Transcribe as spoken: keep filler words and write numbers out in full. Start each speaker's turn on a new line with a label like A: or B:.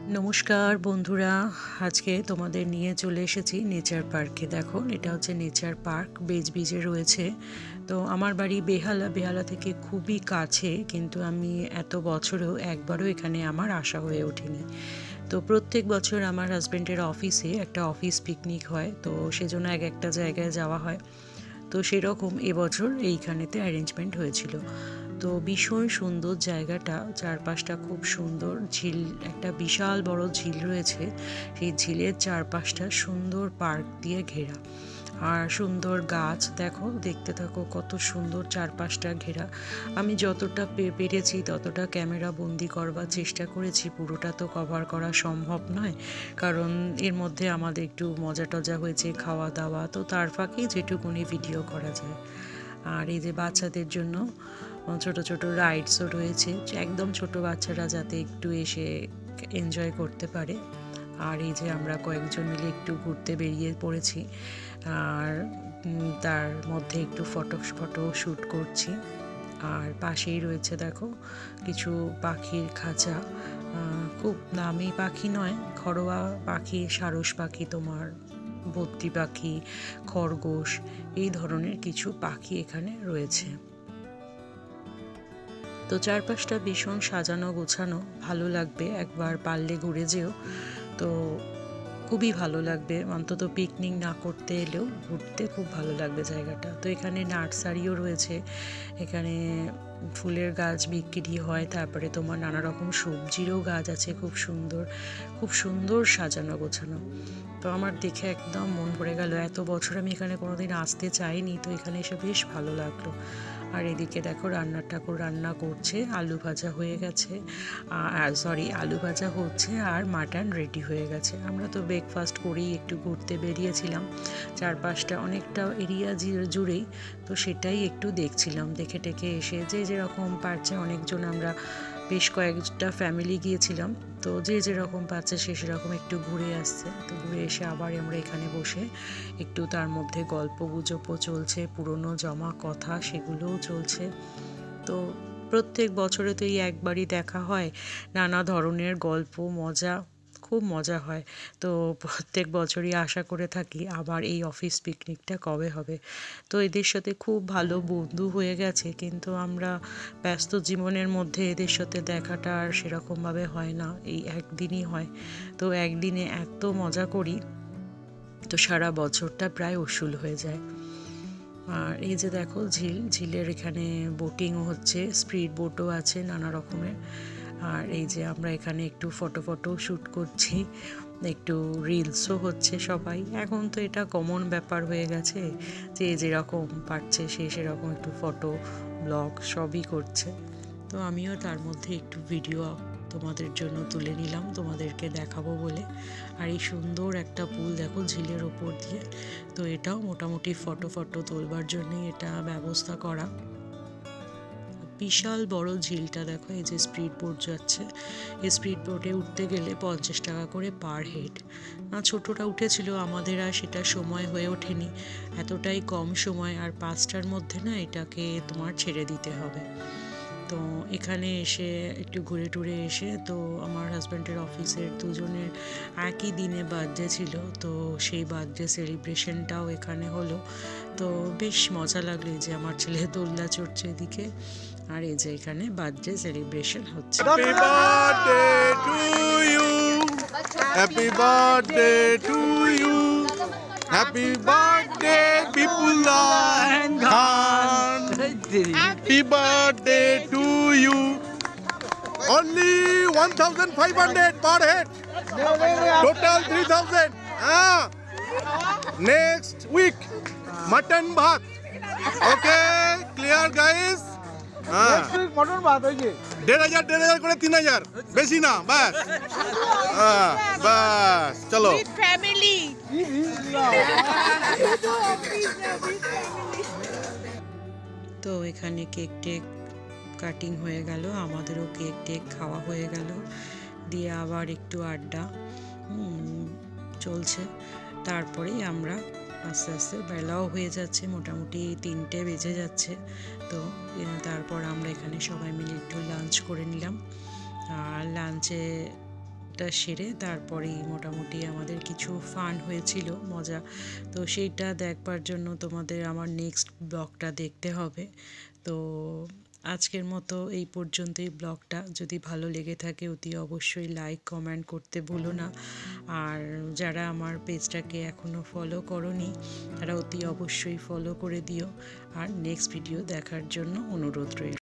A: নমস্কার বন্ধুরা, আজকে তোমাদের নিয়ে চলে এসেছি নেচার পার্কে। দেখো, এটা হচ্ছে নেচার পার্ক, বেজ বিজে রয়েছে। তো আমার বাড়ি বেহালা, বেহালা থেকে খুবই কাছে, কিন্তু আমি এত বছরেও একবারও এখানে আমার আসা হয়ে ওঠেনি। তো প্রত্যেক বছর আমার হাজব্যান্ডের অফিসে একটা অফিস পিকনিক হয়, তো সেজন্য এক একটা জায়গায় যাওয়া হয়। তো সেরকম এবছর এইখানেতে অ্যারেঞ্জমেন্ট হয়েছিল। তো ভীষণ সুন্দর জায়গাটা, চারপাশটা খুব সুন্দর, ঝিল, একটা বিশাল বড় ঝিল রয়েছে। সেই ঝিলের চারপাশটা সুন্দর পার্ক দিয়ে ঘেরা, আর সুন্দর গাছ। দেখো, দেখতে থাকো কত সুন্দর চারপাশটা ঘেরা। আমি যতটা পেরেছি ততটা ক্যামেরা বন্দি করবার চেষ্টা করেছি। পুরোটা তো কভার করা সম্ভব নয়, কারণ এর মধ্যে আমাদের একটু মজা টজা হয়েছে, খাওয়া দাওয়া, তো তার ফাঁকেই যেটুকুনি ভিডিও করা যায়। আর এই যে বাচ্চাদের জন্য ছোট ছোট রাইডসও রয়েছে, একদম ছোট বাচ্চারা যাতে একটু এসে এনজয় করতে পারে। আর এই যে আমরা কয়েকজন মিলে একটু ঘুরতে বেরিয়ে পড়েছি, আর তার মধ্যে একটু ফটো ফটো শ্যুট করছি। আর পাশেই রয়েছে দেখো কিছু পাখির খাঁচা, খুব দামি পাখি নয়, ঘরোয়া পাখি, সারস পাখি, তোমার বদ্রি পাখি, খরগোশ, এই ধরনের কিছু পাখি এখানে রয়েছে। তো চারপাশটা ভীষণ সাজানো গোছানো, ভালো লাগবে, একবার পারলে ঘুরে যেও। তো খুবই ভালো লাগবে, অন্তত পিকনিক না করতে এলেও ঘুরতে খুব ভালো লাগবে জায়গাটা। তো এখানে নার্সারিও রয়েছে, এখানে ফুলের গাছ বিক্রি হয়, তারপরে তোমার নানা রকম সবজিরও গাছ আছে, খুব সুন্দর, খুব সুন্দর সাজানো গোছানো। তো আমার দেখে একদম মন ভরে গেল। এত বছর আমি এখানে কোনোদিন আসতে চাইনি, তো এখানে এসে বেশ ভালো লাগলো। আর এদিকে দেখো রান্নার ঠাকুর রান্না করছে, আলু ভাজা হয়ে গেছে, আর সরি আলু ভাজা হচ্ছে, আর মাটন রেডি হয়ে গেছে। আমরা তো ব্রেকফাস্ট করেই একটু ঘুরতে বেরিয়েছিলাম, চারপাশটা অনেকটা এরিয়া জুড়েই, তো সেটাই একটু দেখছিলাম, দেখে টেকে এসে যে যেরকম পারছে, অনেকজন আমরা বেশ কয়েকটা ফ্যামিলি গিয়েছিলাম, তো যে যেরকম পাচ্ছে সে সেরকম একটু ঘুরে আসছে। তো ঘুরে এসে আবার আমরা এখানে বসে একটু তার মধ্যে গল্প গুজবও চলছে, পুরনো জমা কথা সেগুলোও চলছে। তো প্রত্যেক বছরে তো এই একবারই দেখা হয়, নানা ধরনের গল্প, মজা, খুব মজা হয়। তো প্রত্যেক বছরই আশা করে থাকি আবার এই অফিস পিকনিকটা কবে হবে। তো এদের সাথে খুব ভালো বন্ধু হয়ে গেছে, কিন্তু আমরা ব্যস্ত জীবনের মধ্যে এদের সাথে দেখাটা আর সেরকমভাবে হয় না, এই একদিনই হয়। তো একদিনে এত মজা করি, তো সারা বছরটা প্রায় উসুল হয়ে যায়। আর এই যে দেখো ঝিল, ঝিলের এখানে বোটিংও হচ্ছে, স্পিড বোটও আছে নানা রকমের। আর এই যে আমরা এখানে একটু ফটো ফটো শ্যুট করছি, একটু রিলসও হচ্ছে সবাই। এখন তো এটা কমন ব্যাপার হয়ে গেছে, যে যেরকম পারছে সে সেরকম একটু ফটো ব্লগ সবই করছে। তো আমিও তার মধ্যে একটু ভিডিও তোমাদের জন্য তুলে নিলাম, তোমাদেরকে দেখাবো বলে। আর এই সুন্দর একটা পুল দেখো ঝিলের ওপর দিয়ে, তো এটাও মোটামুটি ফটো ফটো তোলবার জন্যই এটা ব্যবস্থা করা। বিশাল বড় ঝিলটা দেখো, এই যে স্পিড বোট যাচ্ছে, এই স্পিড বোটে উঠতে গেলে পঞ্চাশ টাকা করে পার হেড। না, ছোটটা উঠেছিল, আমাদের আর সেটা সময় হয়ে ওঠেনি, এতটাই কম সময়, আর পাঁচটার মধ্যে না এটাকে তোমার ছেড়ে দিতে হবে। তো এখানে এসে একটু ঘুরে টুরে এসে, তো আমার হাজব্যান্ডের অফিসের দুজনের একই দিনে বার্থডে ছিল, তো সেই বার্থডে সেলিব্রেশনটাও এখানে হলো। তো বেশ মজা লাগলো যে আমার ছেলে দোলনা চড়ছে এদিকে, আর এই যে এখানে বার্থডে সেলিব্রেশন হচ্ছে।
B: Happy birthday to you, happy birthday to you, happy birthday Bipula Khan, happy birthday to you. Only one thousand five hundred per head, total three thousand. Ah, next week mutton bhat. Okay, clear guys? হ্যাঁ, দেড় হাজার দেড় হাজার করে তিন হাজার, বেশি না, ব্যাস। হ্যাঁ ব্যাস, চলো।
A: তো এখানে কেক টেক কাটিং হয়ে গেল, আমাদেরও কেক টেক খাওয়া হয়ে গেল, দিয়ে আবার একটু আড্ডা চলছে। তারপরেই আমরা আস্তে আস্তে, বেলাও হয়ে যাচ্ছে, মোটামুটি তিনটে বেজে যাচ্ছে। তো তারপর আমরা এখানে সবাই মিলে একটু লাঞ্চ করে নিলাম। আর লাঞ্চে কেকটা সেরে তারপরেই মোটামুটি আমাদের কিছু ফান হয়েছিল, মজা। তো সেইটা দেখবার জন্য তোমাদের আমার নেক্সট ব্লগটা দেখতে হবে। তো আজকের মতো এই পর্যন্তই ব্লগটা। যদি ভালো লেগে থাকে অতি অবশ্যই লাইক কমেন্ট করতে ভুলো না। আর যারা আমার পেজটাকে এখনও ফলো করোনি তারা অতি অবশ্যই ফলো করে দিও। আর নেক্সট ভিডিও দেখার জন্য অনুরোধ রইল।